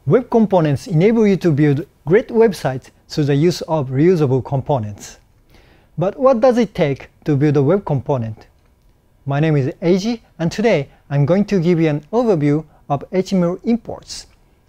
Web components enable you to build great websites through the use of reusable components. But what does it take to build a web component? My name is Eiji, and today I'm going to give you an overview of HTML imports.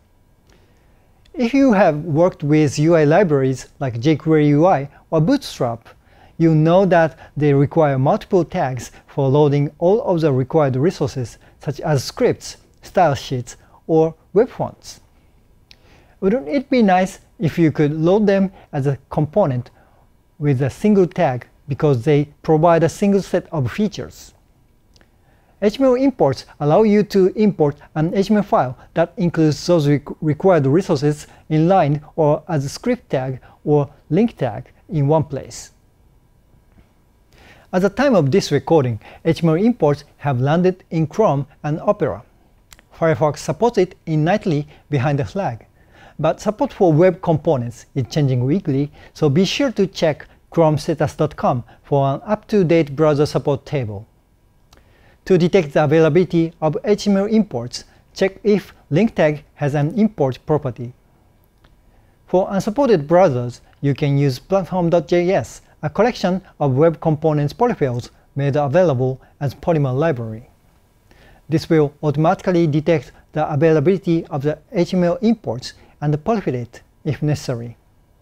If you have worked with UI libraries like jQuery UI or Bootstrap, you know that they require multiple tags for loading all of the required resources, such as scripts, style sheets, or web fonts. Wouldn't it be nice if you could load them as a component with a single tag because they provide a single set of features? HTML imports allow you to import an HTML file that includes those required resources in line or as a script tag or link tag in one place. At the time of this recording, HTML imports have landed in Chrome and Opera. Firefox supports it nightly behind the flag, but support for web components is changing weekly, so be sure to check chromestatus.com for an up-to-date browser support table. To detect the availability of HTML imports, check if link tag has an import property. For unsupported browsers, you can use platform.js, a collection of web components polyfills made available as Polymer library. This will automatically detect the availability of the HTML imports and polyfill it if necessary.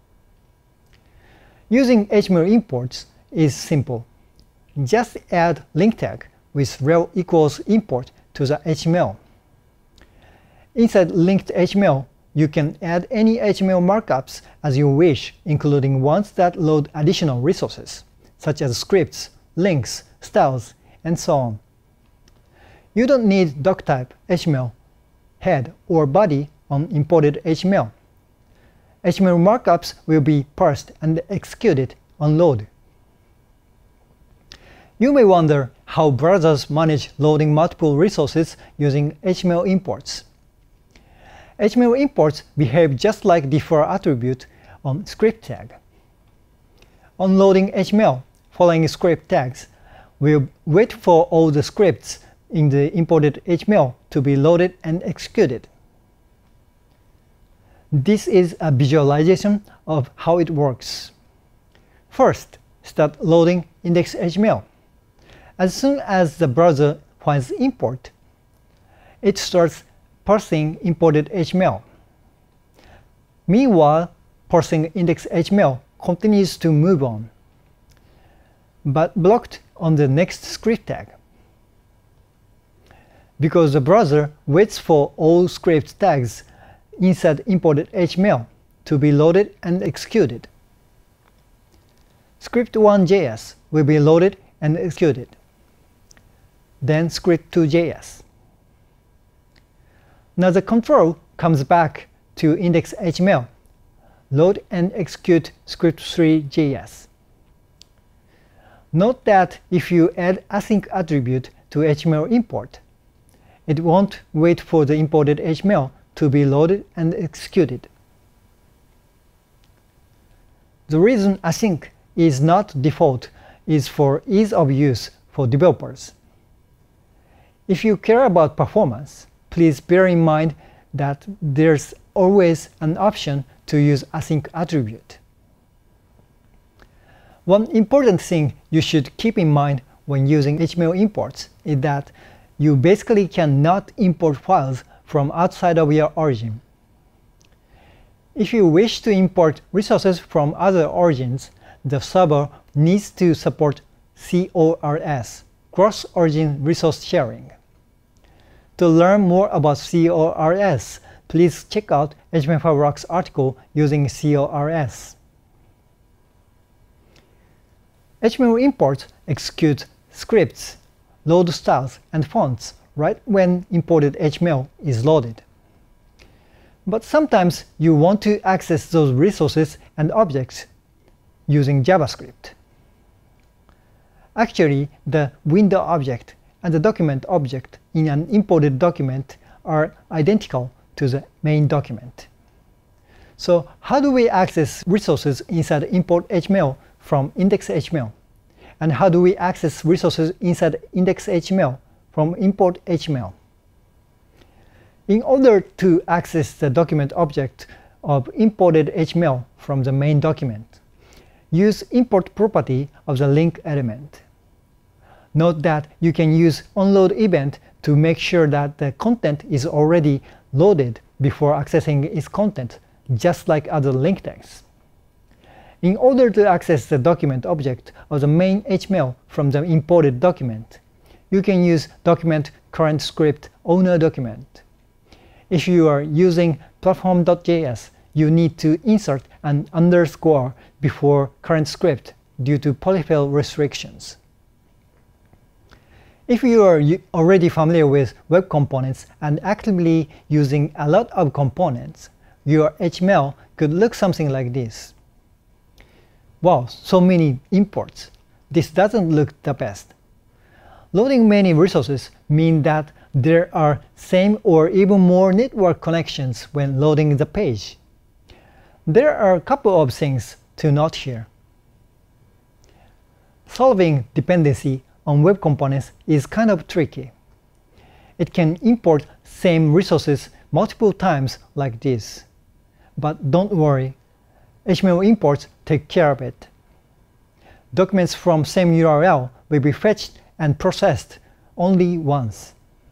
Using HTML imports is simple. Just add link tag with rel equals import to the HTML. Inside linked HTML, you can add any HTML markups as you wish, including ones that load additional resources, such as scripts, links, styles, and so on. You don't need doctype HTML, head, or body on imported HTML. HTML markups will be parsed and executed on load. You may wonder how browsers manage loading multiple resources using HTML imports. HTML imports behave just like defer attribute on script tag. On loading HTML, following script tags will wait for all the scripts in the imported HTML to be loaded and executed. This is a visualization of how it works. First, start loading index.html. As soon as the browser finds import, it starts parsing imported HTML. Meanwhile, parsing index.html continues to move on, but blocked on the next script tag, because the browser waits for all script tags inside imported HTML to be loaded and executed. Script1.js will be loaded and executed. Then script2.js. Now the control comes back to index.html. Load and execute script3.js. Note that if you add async attribute to HTML import, it won't wait for the imported HTML to be loaded and executed. The reason async is not default is for ease of use for developers. If you care about performance, please bear in mind that there's always an option to use async attribute. One important thing you should keep in mind when using HTML imports is that you basically cannot import files from outside of your origin. If you wish to import resources from other origins, the server needs to support CORS, cross-origin resource sharing. To learn more about CORS, please check out HTML5Rocks article using CORS. HTML imports execute scripts, load styles and fonts right when imported HTML is loaded. But sometimes you want to access those resources and objects using JavaScript. Actually, the window object and the document object in an imported document are identical to the main document. So how do we access resources inside import HTML from index.html? And how do we access resources inside index.html from import HTML? In order to access the document object of imported HTML from the main document, use import property of the link element. Note that you can use onload event to make sure that the content is already loaded before accessing its content, just like other link tags. In order to access the document object of the main HTML from the imported document, you can use document current script owner document. If you are using platform.js, you need to insert an underscore before current script due to polyfill restrictions. If you are already familiar with web components and actively using a lot of components, your HTML could look something like this. Wow, so many imports. This doesn't look the best. Loading many resources means that there are same or even more network connections when loading the page. There are a couple of things to note here. Solving dependency on web components is kind of tricky. It can import same resources multiple times like this. But don't worry, HTML imports take care of it. Documents from same URL will be fetched and processed only once.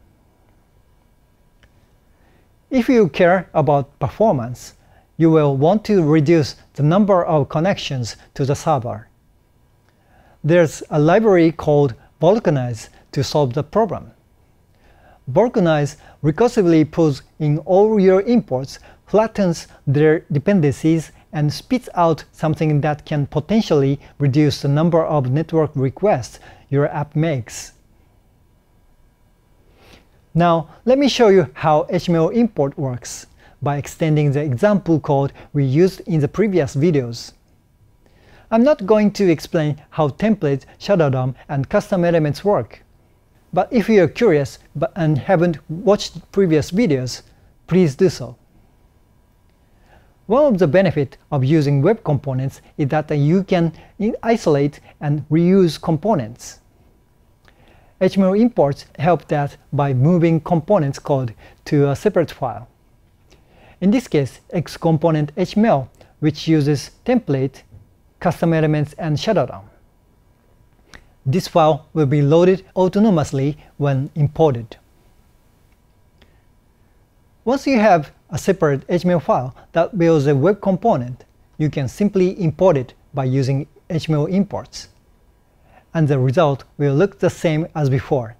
If you care about performance, you will want to reduce the number of connections to the server. There's a library called Balkanize to solve the problem. Balkanize recursively pulls in all your imports, flattens their dependencies, and spits out something that can potentially reduce the number of network requests your app makes. Now, let me show you how HTML import works by extending the example code we used in the previous videos. I'm not going to explain how templates, shadow DOM, and custom elements work. But if you are curious and haven't watched previous videos, please do so. One of the benefits of using web components is that you can isolate and reuse components. HTML imports help that by moving components code to a separate file. In this case, xcomponent HTML, which uses template, custom elements, and shadow DOM. This file will be loaded autonomously when imported. Once you have a separate HTML file that builds a web component, you can simply import it by using HTML imports, and the result will look the same as before.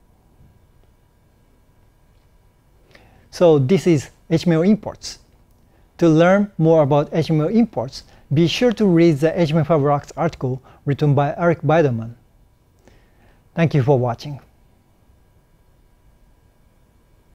So this is HTML imports. To learn more about HTML imports, be sure to read the HTML5 Rocks article written by Eric Biderman. Thank you for watching.